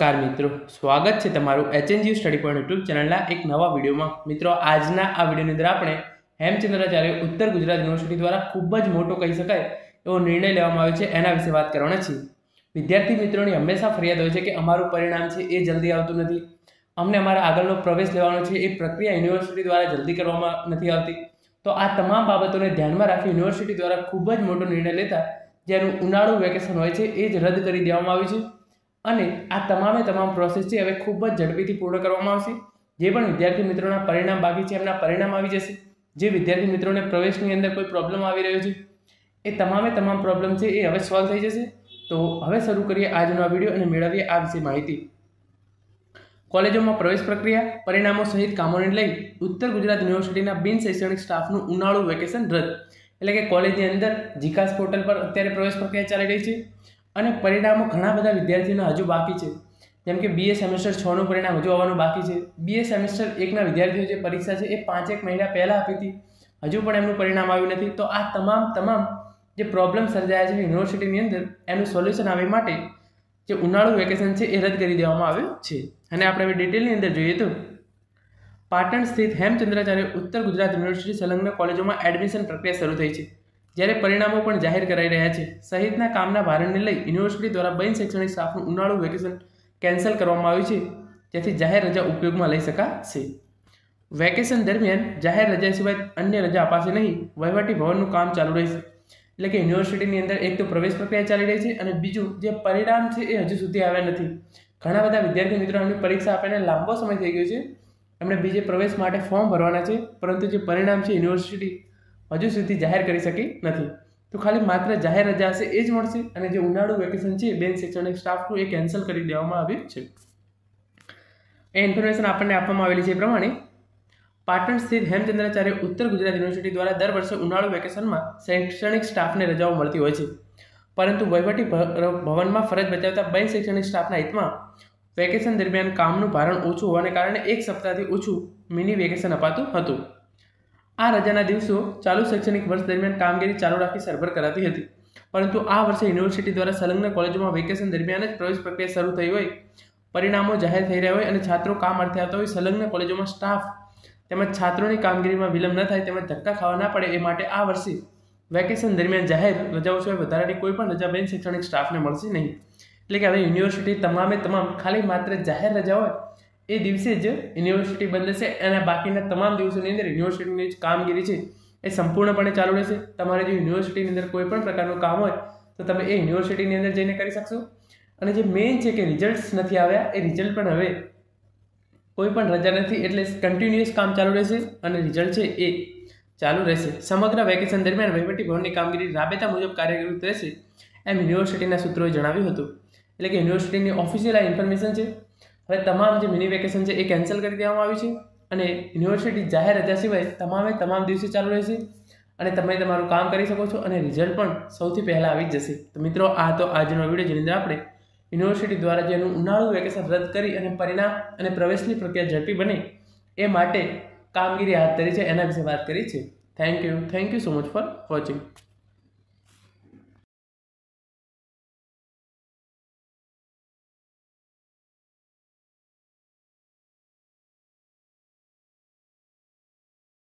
नमस्कार मित्रों, स्वागत है तमारू HNG study point YouTube channel एक नवा वीडियो में। मित्रों, आजना आ वीडियो अंदर आपणे हेमचंद्राचार्य उत्तर गुजरात यूनिवर्सिटी द्वारा खूब ज मोटो कही शकाय एवो निर्णय लेवामां आव्यो छे एना विषे बात करवाना छे। विद्यार्थी मित्रों की हमेशा फरियाद होय छे कि अमारुं परिणाम छे ए जल्दी आवतुं नथी, अमने अमारा आगळनो प्रवेश लेवानो छे ए प्रक्रिया यूनिवर्सिटी द्वारा जल्दी करवामां नथी आवती। तो आ तमाम बाबतोने ध्यानमां राखी यूनिवर्सिटी द्वारा खूब ज मोटो निर्णय लेता जेनुं उनाळु वेकेशन होय छे ए ज रद्द करी देवामां आव्युं छे અને આ તમામ પ્રોસેસ છે હવે ખૂબ જ ઝડપીથી પૂર્ણ કરવામાં આવશે। જે પણ વિદ્યાર્થી મિત્રોના પરિણામ બાકી છે એમના પરિણામ આવી જશે। જે વિદ્યાર્થી મિત્રોને પ્રવેશની અંદર કોઈ પ્રોબ્લેમ આવી રહ્યો છે એ તમામ પ્રોબ્લેમ છે એ હવે સોલ્વ થઈ જશે। તો હવે શરૂ કરીએ આજનો આ વિડીયો અને મેળવીએ આ વિશે માહિતી। કોલેજોમાં પ્રવેશ પ્રક્રિયા પરિણામો સહિત કામોને લઈ ઉત્તર ગુજરાત યુનિવર્સિટીના બિન શૈક્ષણિક સ્ટાફનું ઉનાળુ વેકેશન રદ, એટલે કે કોલેજની અંદર જીકાસ પોર્ટલ પર અત્યારે પ્રવેશ પ્રક્રિયા ચાલી રહી છે અને પરિણામો ઘણા બધા વિદ્યાર્થીઓના હજુ બાકી છે। જેમ કે બીએ સેમેસ્ટર 6 નું પરિણામ હજુ આવવાનું બાકી છે। બીએ સેમેસ્ટર 1 ના વિદ્યાર્થીઓ જે પરીક્ષા છે એ 5-1 મહિના પહેલા આપી હતી, હજુ પણ એમનું પરિણામ આવ્યું નથી। તો આ તમામ જે પ્રોબ્લેમ સર્જાયા છે યુનિવર્સિટીની અંદર એનું સોલ્યુશન આવવા માટે જે ઉનાળુ વેકેશન છે એ રદ કરી દેવામાં આવ્યું છે। અને આપણે હવે ડિટેલની અંદર જોઈએ તો પાટણ સ્થિત હેમચંદ્રાચાર્ય ઉત્તર ગુજરાત યુનિવર્સિટી સંલગ્ન કોલેજોમાં એડમિશન પ્રક્રિયા શરૂ થઈ છે, જ્યારે પરિણામો પણ જાહેર કરાઈ રહ્યા છે। સહિતના કામના ભારણને લઈ યુનિવર્સિટી દ્વારા બિન શૈક્ષણિક સ્ટાફનું ઉનાળુ વેકેશન કેન્સલ કરવામાં આવ્યું છે, જેથી જાહેર રજા ઉપયોગમાં લઈ શકાશે। વેકેશન દરમિયાન જાહેર રજા સિવાય અન્ય રજા અપાશે નહીં। વહીવટી ભવનનું કામ ચાલુ રહેશે, એટલે કે યુનિવર્સિટીની અંદર એક તો પ્રવેશ પ્રક્રિયા ચાલી રહી છે અને બીજું જે પરિણામ છે એ હજુ સુધી આવ્યા નથી। ઘણા બધા વિદ્યાર્થી મિત્રો એમની પરીક્ષા આપીને લાંબો સમય થઈ ગયો છે, એમણે બીજે પ્રવેશ માટે ફોર્મ ભરવાના છે, પરંતુ જે પરિણામ છે યુનિવર્સિટી હજુ સુધી જાહેર કરી શકી નથી। તો ખાલી માત્ર જાહેર રજા હશે એ જ મળશે અને જે ઉનાળુ વેકેશન છે બિન શૈક્ષણિક સ્ટાફનું એ કેન્સલ કરી દેવામાં આવ્યું છે। એ ઇન્ફોર્મેશન આપણને આપવામાં આવેલી છે એ પ્રમાણે પાટણ સ્થિત હેમચંદ્રાચાર્ય ઉત્તર ગુજરાત યુનિવર્સિટી દ્વારા દર વર્ષે ઉનાળુ વેકેશનમાં શૈક્ષણિક સ્ટાફને રજાઓ મળતી હોય છે, પરંતુ વહીવટી ભવનમાં ફરજ બજાવતા બિન શૈક્ષણિક સ્ટાફના હિતમાં વેકેશન દરમિયાન કામનું ભારણ ઓછું હોવાને કારણે એક સપ્તાહથી ઓછું મિની વેકેશન અપાતું હતું। આ રજાના દિવસો ચાલુ શૈક્ષણિક વર્ષ દરમિયાન કામગીરી ચાલુ રાખી સરભર કરાતી હતી, પરંતુ આ વર્ષે યુનિવર્સિટી દ્વારા સંલગ્ન કોલેજોમાં વેકેશન દરમિયાન જ પ્રવેશ પ્રક્રિયા શરૂ થઈ હોય, પરિણામો જાહેર થઈ રહ્યા હોય અને છાત્રો કામ અર્થે આવતા હોય, સંલગ્ન કોલેજોમાં સ્ટાફ તેમજ છાત્રોની કામગીરીમાં વિલંબ ન થાય તેમજ ધક્કા ખાવા ના પડે એ માટે આ વર્ષે વેકેશન દરમિયાન જાહેર રજાઓ સિવાય વધારાની કોઈ પણ રજા બિન શૈક્ષણિક સ્ટાફને મળશે નહીં। એટલે કે હવે યુનિવર્સિટી તમામ ખાલી માત્ર જાહેર રજા હોય એ દિવસે જ યુનિવર્સિટી બંધ થશે અને બાકીના તમામ દિવસોની અંદર યુનિવર્સિટીની જે કામગીરી છે એ સંપૂર્ણપણે ચાલુ રહેશે। તમારે જો યુનિવર્સિટીની અંદર કોઈ પણ પ્રકારનું કામ હોય તો તમે એ યુનિવર્સિટીની અંદર જઈને કરી શકશો। અને જે મેઇન છે કે રિઝલ્ટ્સ નથી આવ્યા, એ રિઝલ્ટ પણ હવે કોઈ પણ રજા નથી, એટલે કન્ટિન્યુઅસ કામ ચાલુ રહેશે અને રિઝલ્ટ છે એ ચાલુ રહેશે। સમગ્ર વેકેશન દરમિયાન વહીવટી ભવનની કામગીરી રાબેતા મુજબ કાર્યરત રહેશે એમ યુનિવર્સિટીના સૂત્રોએ જણાવ્યું હતું। એટલે કે યુનિવર્સિટીની ઓફિશિયલ આ ઇન્ફોર્મેશન છે। હવે તમામ જે મિની વેકેશન છે એ કેન્સલ કરી દેવામાં આવ્યું છે અને યુનિવર્સિટી જાહેર રજા સિવાય તમામ દિવસે ચાલુ રહેશે અને તમે તમારું કામ કરી શકો છો અને રિઝલ્ટ પણ સૌથી પહેલાં આવી જ જશે। તો મિત્રો, આ તો આજનો વિડીયો જેની અંદર આપણે યુનિવર્સિટી દ્વારા જેનું ઉનાળુ વેકેશન રદ કરી અને પરિણામ અને પ્રવેશની પ્રક્રિયા ઝડપી બને એ માટે કામગીરી હાથ ધરી છે એના વિશે વાત કરી છે। Thank you so much for watching.